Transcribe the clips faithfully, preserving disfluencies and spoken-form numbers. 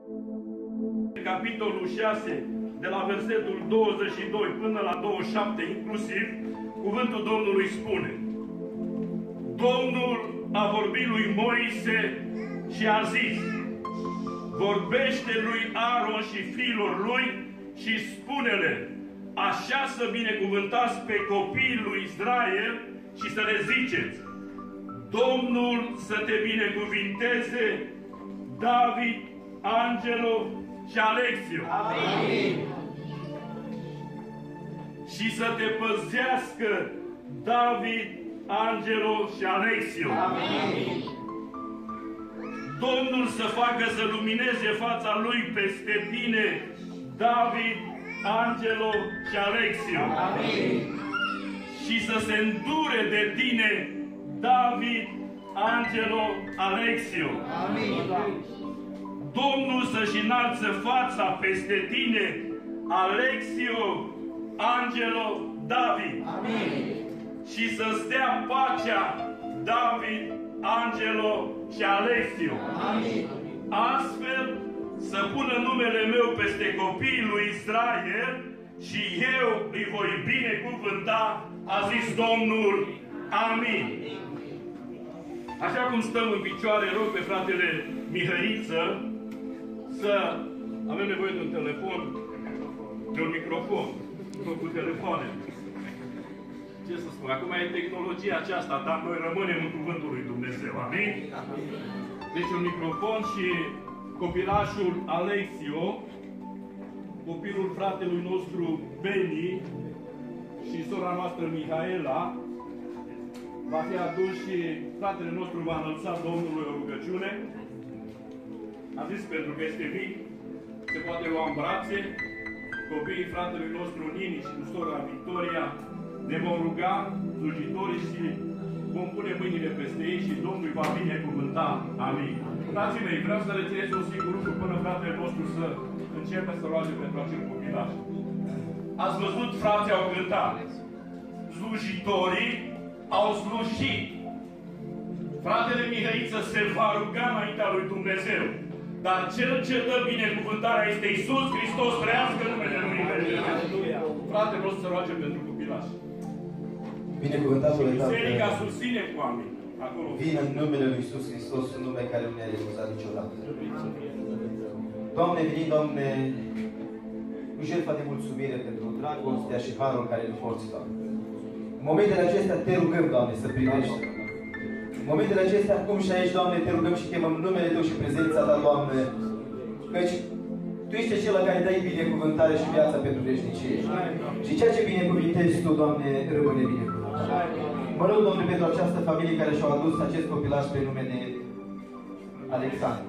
Capitolul șase, de la versetul douăzeci și doi până la douăzeci și șapte inclusiv, cuvântul Domnului spune: Domnul a vorbit lui Moise și a zis: vorbește lui Aron și fiilor lui și spune-le: așa să binecuvântați pe copiii lui Israel și să le ziceți: Domnul să te binecuvinteze, David, Angelo și Alexio. Amin. Și să te păzească, David, Angelo și Alexio. Amin. Domnul să facă să lumineze fața lui peste tine, David, Angelo și Alexio. Amin. Și să se îndure de tine, David, Angelo, Alexio. Amin. Domnul să-și înalță fața peste tine, Alexio, Angelo, David. Amin. Și să stea pacea, David, Angelo și Alexio. Amin. Astfel să pună numele meu peste copiii lui Israel și eu îi voi binecuvânta, a zis Domnul. Amin. Așa cum stăm în picioare, rog pe fratele Mihăiță să avem nevoie de un telefon, de un microfon, nu cu telefoane. Ce să spun? Acum e tehnologia aceasta, dar noi rămânem în cuvântul lui Dumnezeu. Amin? Deci un microfon și copilașul Alexio, copilul fratelui nostru Beni și sora noastră Mihaela, va fi adus și fratele nostru va înălța Domnului o rugăciune. Am zis pentru că este mic, se poate lua în brațe. Copiii fratelui nostru Nini și cu sora Victoria ne vom ruga, slujitorii, și vom pune mâinile peste ei și Domnul va binecuvânta. Amin. Frații mei, vreau să rețineți un singur lucru până fratele nostru să începe să roage pentru acel copilaș. Ați văzut, frații au cântat. Slujitorii au slujit. Fratele Mihăiță se va ruga înaintea lui Dumnezeu. Dar cel ce dă binecuvântarea este Iisus Hristos, trăiască numele Lui. Fratele nostru să roage pentru copilaș. Binecuvântatul Tată, biserica susține cu amin. Acolo. Vin în numele Lui Iisus Hristos, în nume care nu ne-a refuzat niciodată. Doamne, vin, Doamne, cu jertfa de mulțumire pentru dragostea și harul care îl porți, Doamne. În momentele acestea te rugăm, Doamne, să primești. În momentele acestea, acum și aici, Doamne, te rugăm și chemăm numele Tău și prezența Ta, Doamne, căci Tu ești acela care dai binecuvântare și viața pentru veșnicie. Și ceea ce binecuvintezi Tu, Doamne, rămâne binecuvântat. Mă rog, Doamne, pentru această familie care și-au adus acest copilaș pe nume de Alexandru.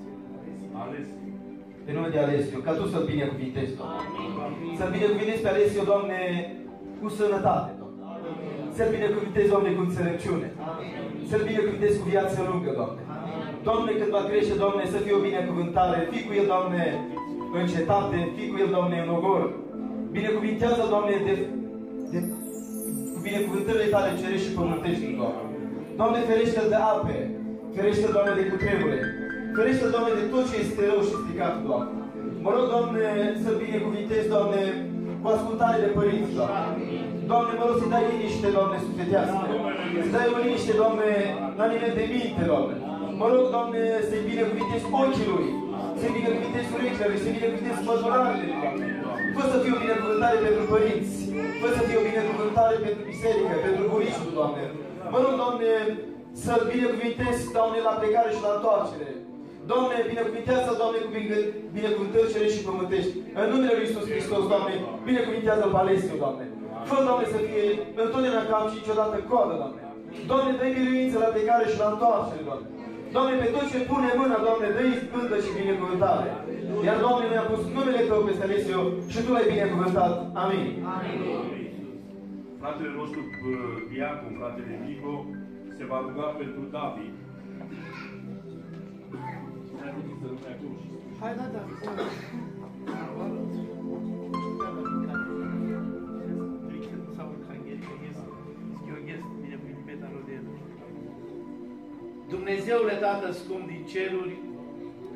Pe nume de Alessio, ca Tu să-l binecuvintezi, Doamne. Să-l binecuvintezi pe Alessio, Doamne, cu sănătate, Doamne. Să-l binecuvintezi, Doamne, cu înțelepciune. Să-l binecuvintezi cu viață lungă, Doamne. Doamne, când va crește, Doamne, să fie o binecuvântare. Fii cu el, Doamne, în cetate, fii cu el, Doamne, în ogor. Binecuvintează, Doamne, de, de cu binecuvântările Tale cerești și pământești, Doamne. Doamne, ferește-l de ape. Ferește-l, Doamne, de cutremure. Ferește-l, Doamne, de tot ce este rău și stricat, Doamne. Mă rog, Doamne, să-l binecuvintezi, Doamne, cu ascultare de părinți, Doamne. Doamne, mă rog să-i dai liniște, Doamne, sufletească. Să dai o liniște, Doamne, la nivel de minte, Doamne. Mă rog, Doamne, să-i binecuvintezi ochii lui. Să-i binecuvintezi urechile, să-i binecuvintezi pădurarele, Doamne. Fă să fie o binecuvântare pentru părinți. Fă să fie o binecuvântare pentru biserică, pentru bunicul, Doamne. Mă rog, Doamne, să-l binecuvintezi, Doamne, la plecare și la întoarcere. Doamne, binecuvintează, Doamne, cu binecuvântări cerești și pământești. În numele Lui Iisus Hristos, Doamne, binecuvintează-l pe Alessio, Doamne. Fă, Doamne, să fie întotdeauna cap și niciodată coadă, Doamne. Doamne, dă-i biruință la plecare și la întoarcere, Doamne. Doamne, pe tot ce pune mâna, Doamne, dă-i spântă și binecuvântare. Iar, Doamne, ne-a pus numele Tău peste Alessio și Tu l-ai binecuvântat. Amin. Amin. Fratele nostru Diacon, fratele Nico, se va ruga pentru David. Hai, da, da. Dumnezeule Tată scump din ceruri,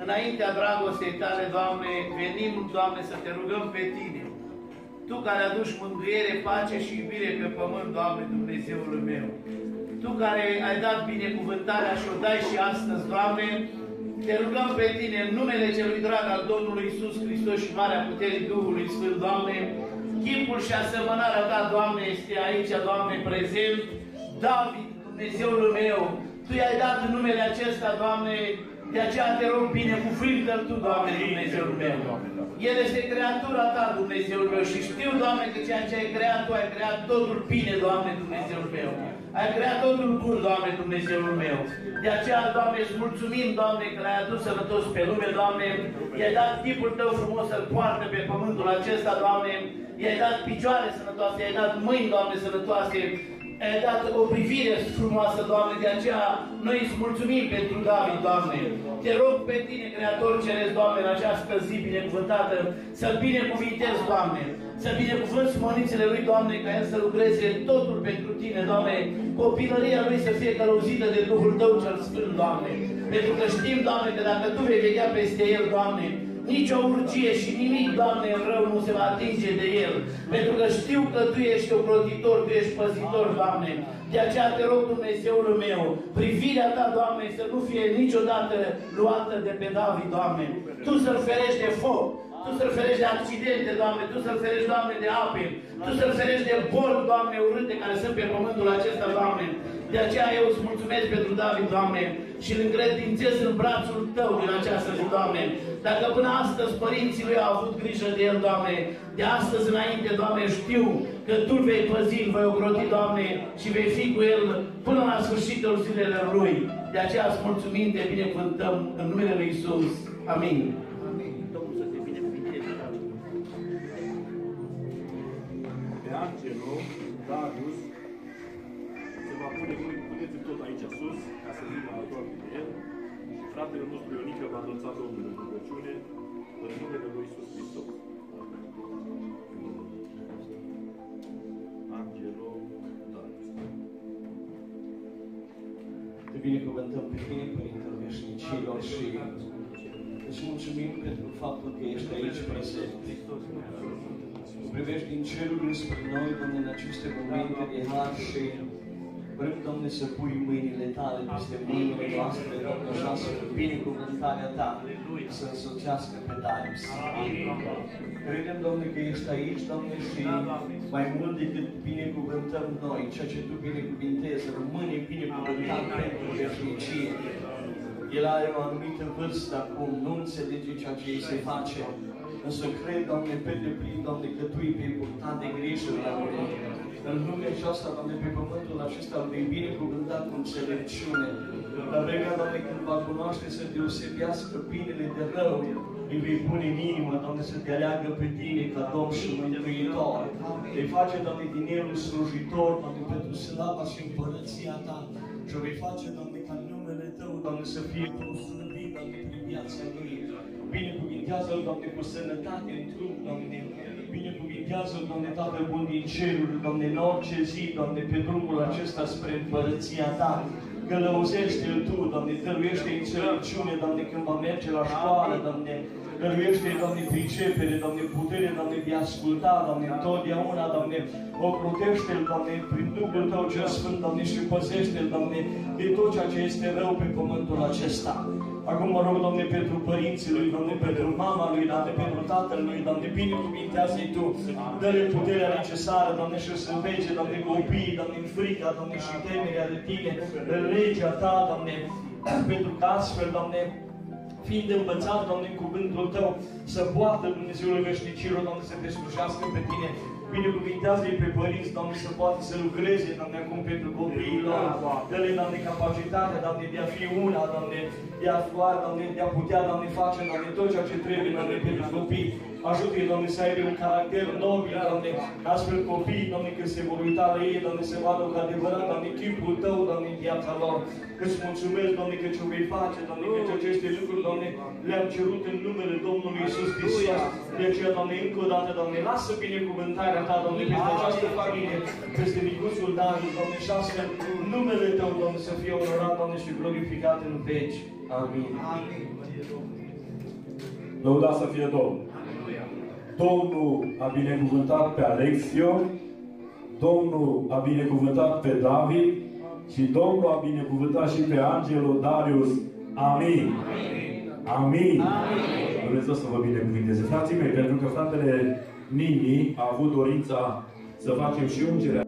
înaintea dragostei Tale, Doamne, venim, Doamne, să Te rugăm pe Tine. Tu care aduci mângâiere, pace și iubire pe pământ, Doamne, Dumnezeul meu. Tu care ai dat binecuvântarea și o dai și astăzi, Doamne, Te rugăm pe Tine, în numele Celui drag al Domnului Iisus Hristos și marea puterii Duhului Sfânt, Doamne, chipul și asemănarea Ta, Doamne, este aici, Doamne, prezent. David, Dumnezeul meu, Tu i-ai dat numele acesta, Doamne, de aceea Te rog, binecuvântă-L Tu, Doamne, Dumnezeul meu. El este creatura Ta, Dumnezeul meu, și știu, Doamne, că ceea ce ai creat Tu, ai creat totul bine, Doamne, Dumnezeul meu. Ai creat totul bun, Doamne, Dumnezeul meu. De aceea, Doamne, îți mulțumim, Doamne, că l-ai adus sănătos pe lume, Doamne. I-ai dat chipul Tău frumos să-L poartă pe pământul acesta, Doamne. I-ai dat picioare sănătoase, i-ai dat mâini, Doamne, sănătoase. I-ai dat o privire frumoasă, Doamne, de aceea noi îți mulțumim pentru David, Doamne. Te rog pe Tine, Creator Ceresc, Doamne, în această zi binecuvântată, să-L binecuvintezi, Doamne, să binecuvânți mănițele Lui, Doamne, ca El să lucreze totul pentru Tine, Doamne, copilăria Lui să fie călăuzită de Duhul Tău cel Sfânt, Doamne, pentru că știm, Doamne, că dacă Tu vei veghea peste El, Doamne, nici o urgie și nimic, Doamne, rău nu se va atinge de el. Pentru că știu că Tu ești ocrotitor, Tu ești păzitor, Doamne. De aceea Te rog, Dumnezeul meu, privirea Ta, Doamne, să nu fie niciodată luată de pe David, Doamne. Tu să-l ferești de foc, Tu să-l ferești de accidente, Doamne, Tu să-l ferești, Doamne, de ape, Tu să-l ferești de boli, Doamne, urâte care sunt pe pământul acesta, Doamne. De aceea eu îți mulțumesc pentru David, Doamne, și îl încredințez în brațul Tău din această zi, Doamne. Dacă până astăzi părinții lui au avut grijă de el, Doamne, de astăzi înainte, Doamne, știu că Tu îl vei păzi, îl vei ocroti, Doamne, și vei fi cu el până la sfârșitul zilelor lui. De aceea îți mulțumim, Te binecuvântăm în numele Lui Iisus. Amin. Pe Angelo, Darius, se va pune, puneți tot aici sus, ca să vină alături de el. Fratele nostru Ionică va anunța Domnul în rugăciune în numele Lui Iisus Hristos. Angelo, Darius. Te binecuvântăm pe Tine, Părintele Veșnicilor, și îți mulțumim pentru faptul că ești aici prezent. Tu privești din cerul spre noi, Doamne, în aceste momente de har și vrem, Doamne, să pui mâinile Tale peste mâinile noastre, Doamne, așa să binecuvântarea Ta să însoțească pe Darius. Credem, Doamne, că ești aici, Doamne, și mai mult decât binecuvântăm noi, ceea ce Tu binecuvintezi, rămâne binecuvântat pentru veșnicie. El are o anumită vârstă acum, nu înțelege ceea ce îi se face, însă cred, Doamne, pe deplin, Doamne, că Tu îi vei purta de grijă, Doamne. În lumea aceasta, Doamne, pe pământul acesta îl vei binecuvânta cu înțelepciune. La vremea, Doamne, când va cunoaște să deosebească binele de rău, îi vei pune în inimă, Doamne, să Te aleagă pe Tine ca Domn și Mântuitor. Vei face, Doamne, din el un slujitor, Doamne, pentru slava și împărăția Ta. Și o vei face, Doamne, ca numele Tău, Doamne, să fie proslăvit, Doamne, prin viața lui. Binecuvintează-L, Doamne, cu sănătate în trup, Doamne. Binecuvintează-L, Doamne, Tatăl bun din ceruri, Doamne, în orice zi, Doamne, pe drumul acesta spre împărăția Ta. Călăuzește-L Tu, Doamne, dăruiește înțelepciune, Doamne, când va merge la școală, Doamne. Dăruiește, Doamne, pricepere, Doamne, putere, Doamne, de a asculta, Doamne, întotdeauna, Doamne, ocrotește-L, Doamne, prin Duhul Tău cel Sfânt, Doamne, și păzește-L, Doamne, de tot ceea ce este rău pe pământul acesta. Acum mă rog, Doamne, pentru părinții lui, Doamne, pentru mama lui, Doamne, pentru tatăl lui, Doamne, binecuvintează-i Tu, dă-le puterea necesară, Doamne, și să învege, Doamne, copiii, Doamne, în frica, Doamne, și temerea de Tine, în legea Ta, Doamne, pentru că astfel, Doamne, fiind învățat, Doamne, în cuvântul Tău, să poată Dumnezeul veșnicilor, Doamne, să Te slujească pe Tine. Binecuvintează-i pe părinți, Doamne, să poată să lucreze, Doamne, acum pentru copiii lor. Dă-le, Doamne, capacitatea, Doamne, de a fi una, Doamne, de a lua, Doamne, de a putea, Doamne, face, Doamne, tot ceea ce trebuie, Doamne, pentru copii. Ajută-i, Doamne, să aibă un caracter nobil, Doamne, astfel copiii, Doamne, când se vor uita la ei, Doamne, să vadă cu adevărat, Doamne, chipul Tău, Doamne, în viața lor. Îți mulțumesc, Doamne, că ce-o vei face, Doamne, că aceste lucruri, Doamne, le-am cerut în numele Domnului Iisus Hristos. De aceea, Doamne, încă o dată, Doamne, lasă binecuvântarea Ta, Doamne, peste această familie, peste micuțul Darius, Doamne, și astfel numele Tău, Doamne, să fie onorat, Doamne, și glorificat în veci. Amin. Amin. Lăudat să fie Domnul. Domnul a binecuvântat pe Alexio, Domnul a binecuvântat pe David și Domnul a binecuvântat și pe Angelo Darius. Amin. Amin. Amin. Dumnezeu să vă binecuvinteze. Frații mei, pentru că fratele Nini a avut dorința să facem și ungerea